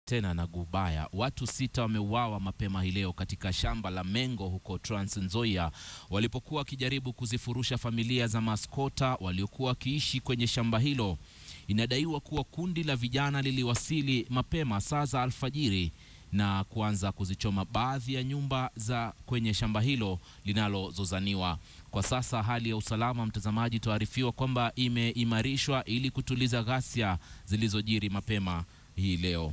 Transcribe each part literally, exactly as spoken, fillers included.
tena na gubaya. Watu sita wameuawa mapema leo katika shamba la Mengo huko Tranzoia walipokuwa wakijaribu kuzifurusha familia za maskwota waliokuwa wakiishi kwenye shamba hilo. Inadaiwa kuwa kundi la vijana liliwasili mapema saa za alfajiri na kuanza kuzichoma baadhi ya nyumba za kwenye shamba hilo linalozozaniwa. Kwa sasa hali ya usalama, mtazamaji, tuarifiwa kwamba imeimarishwa ili kutuliza ghasia zilizojiri mapema hii leo.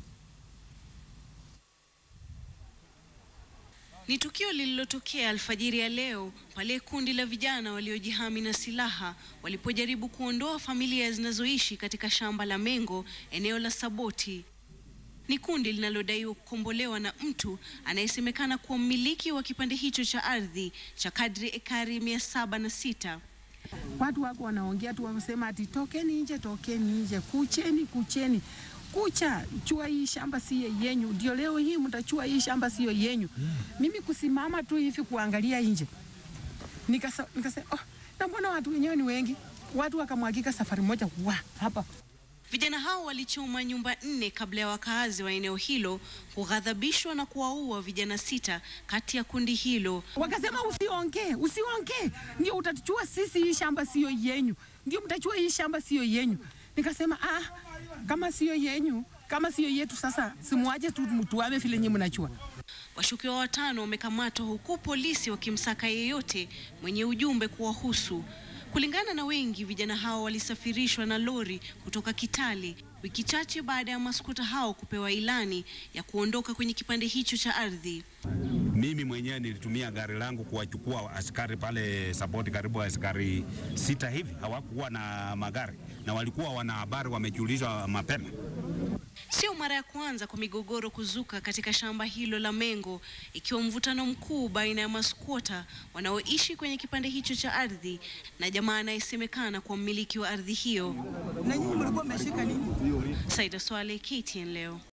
Ni tukio lililotokea alfajiri ya leo pale kundi la vijana waliojihami na silaha walipojaribu kuondoa familia zinazoishi katika shamba la Mengo, eneo la Saboti. Ni kundi linalodaiwa kukombolewa na mtu anayesemekana kuwa mmiliki wa kipande hicho cha ardhi cha kadri ekari mia saba na sita. Watu wako wanaongea tu, wanasema ati tokeni nje, tokeni nje, kucheni, kucheni. Kucha, chua hii shamba siyo yenyu. Ndio leo hii mtachua hii shamba siyo yenyu. Mimi kusimama tu hivi kuangalia nje. Nikasa nikasema, oh, na mbona watu wenyewe ni wengi? Watu wakamwagika safari moja wa hapa. Vijana hao walichoma nyumba nne kabla ya wakaazi wa eneo hilo kughadhabishwa na kuwaua vijana sita kati ya kundi hilo. Wakasema usiongee, usiongee. Ndio utachua sisi hii shamba siyo yenyu. Ndio mtachua hii shamba siyo yenyu. Nikasema ah, kama siyo yenyu, kama siyo yetu sasa simuaje tu mtuame vile nyinyi mnachua. Washukiwa watano wamekamatwa huku polisi wakimsaka yeyote mwenye ujumbe kuwahusu. Kulingana na wengi, vijana hao walisafirishwa na lori kutoka Kitale wiki chache baada ya maskwota hao kupewa ilani ya kuondoka kwenye kipande hicho cha ardhi. Mimi mwenyewe nilitumia gari langu kuwachukua askari pale Saboti, karibu askari sita hivi. Hawakuwa na magari na walikuwa wana habari, wamejulishwa mapema. Sio mara ya kwanza kwa migogoro kuzuka katika shamba hilo la Mengo, ikiwa mvutano mkuu baina ya maskwota wanaoishi kwenye kipande hicho cha ardhi na jamaa anayesemekana kwa mmiliki wa ardhi hiyo. Na nyinyi mlikuwa mmeshika nini? Saida Swale, K T N leo.